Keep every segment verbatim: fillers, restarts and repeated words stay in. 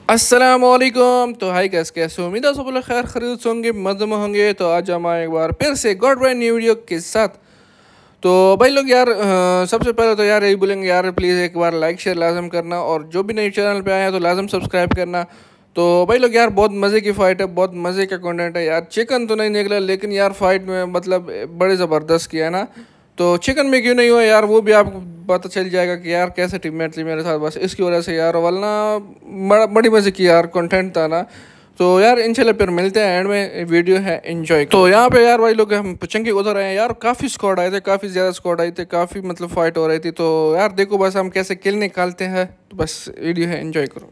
अस्सलामुअलैकुम। तो हाय कैसे कैसे उम्मीद है सब लोग खैर खरीद होंगे, मज़े में होंगे। तो आज हम आए एक बार फिर से गॉड ब्रांड न्यू वीडियो के साथ। तो भाई लोग यार आ, सबसे पहले तो यार यही बोलेंगे यार प्लीज़ एक बार लाइक शेयर लाजम करना, और जो भी नए चैनल पे आए हैं तो लाजम सब्सक्राइब करना। तो भाई लोग यार बहुत मज़े की फ़ाइट है, बहुत मज़े का कंटेंट है यार। चिकन तो नहीं निकला लेकिन यार फाइट में मतलब बड़े ज़बरदस्त किया है ना। तो चिकन में क्यों नहीं हुआ यार वो भी आपको पता चल जाएगा कि यार कैसे टीममेट थी मेरे साथ, बस इसकी वजह से यार वरना बड़ा बड़ी मज़े की यार कंटेंट था ना। तो यार इंशाल्लाह फिर मिलते हैं एंड में, वीडियो है एंजॉय। तो यहाँ पे यार भाई लोग हम पुचंगे उधर आए यार, काफ़ी स्क्वाड आए थे, काफ़ी ज़्यादा स्क्वाड आए थे, काफ़ी मतलब फाइट हो रही थी। तो यार देखो बस हम कैसे किल निकालते हैं, तो बस वीडियो है एंजॉय करो।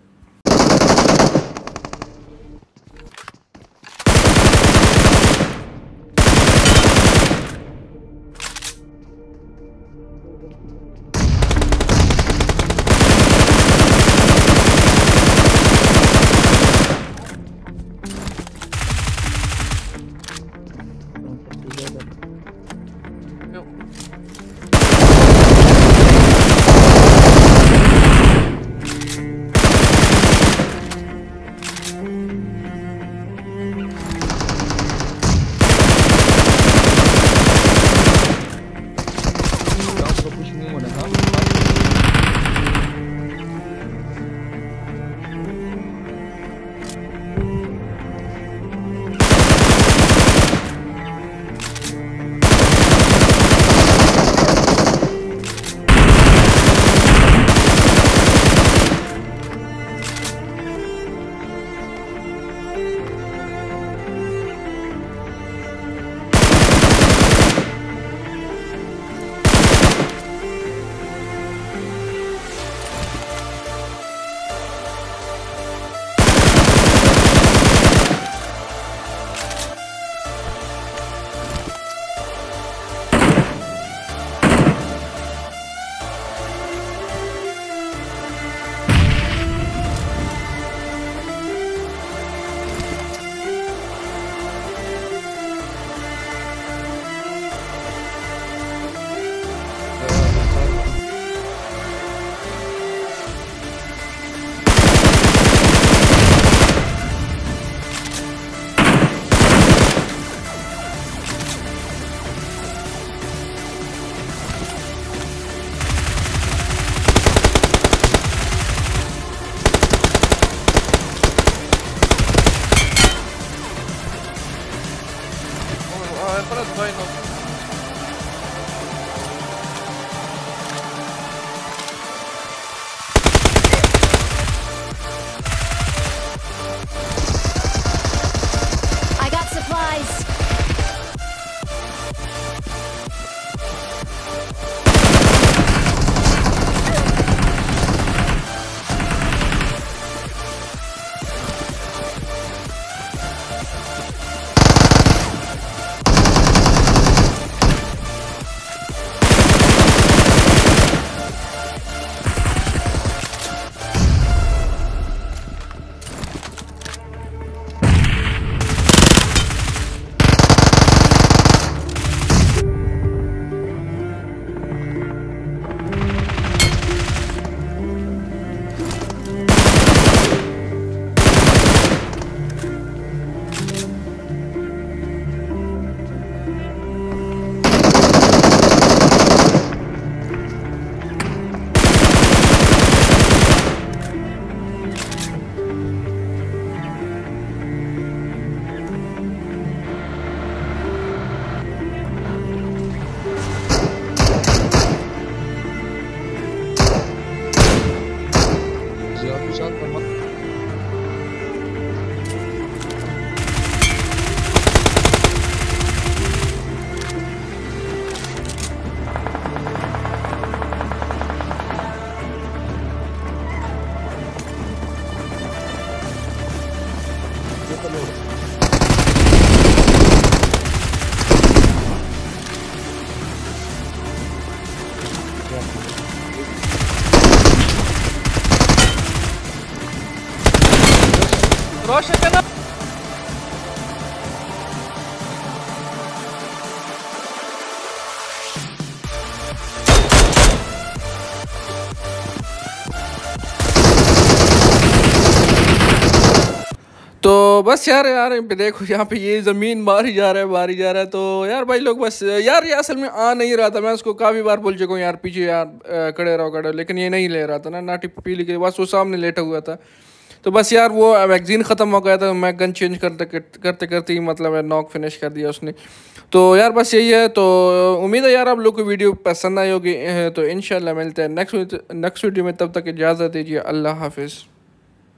I got supplies. रोशन करना तो बस यार यार पे देखो यहाँ पे ये ज़मीन मारी जा रहा है मारी जा रहा है। तो यार भाई लोग बस यार ये असल में आ नहीं रहा था, मैं उसको काफ़ी बार बोल चुका हूँ यार पीछे यार खड़े रहो खड़े, लेकिन ये नहीं ले रहा था ना नाटी पीली के, बस वो सामने लेटा हुआ था। तो बस यार वो वैक्सीन ख़त्म हो गया था, मैं गन चेंज करते करते करते ही मतलब नॉक फिनिश कर दिया उसने। तो यार बस यही है। तो उम्मीद है यार आप लोग को वीडियो पसंद आई होगी। तो इंशाल्लाह मिलते हैं नेक्स्ट नेक्स्ट वीडियो में, तब तक इजाज़त दीजिए, अल्लाह हाफिज़।